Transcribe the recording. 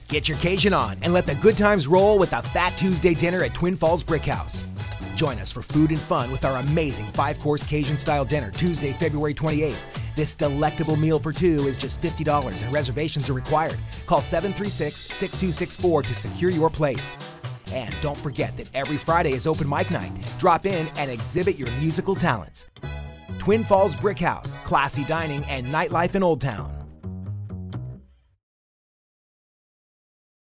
Get your Cajun on and let the good times roll with the Fat Tuesday dinner at Twin Falls Brickhouse. Join us for food and fun with our amazing 5-course Cajun-style dinner Tuesday, February 28th. This delectable meal for two is just $50 and reservations are required. Call 736-6264 to secure your place. And don't forget that every Friday is open mic night. Drop in and exhibit your musical talents. Twin Falls Brickhouse, classy dining and nightlife in Old Town.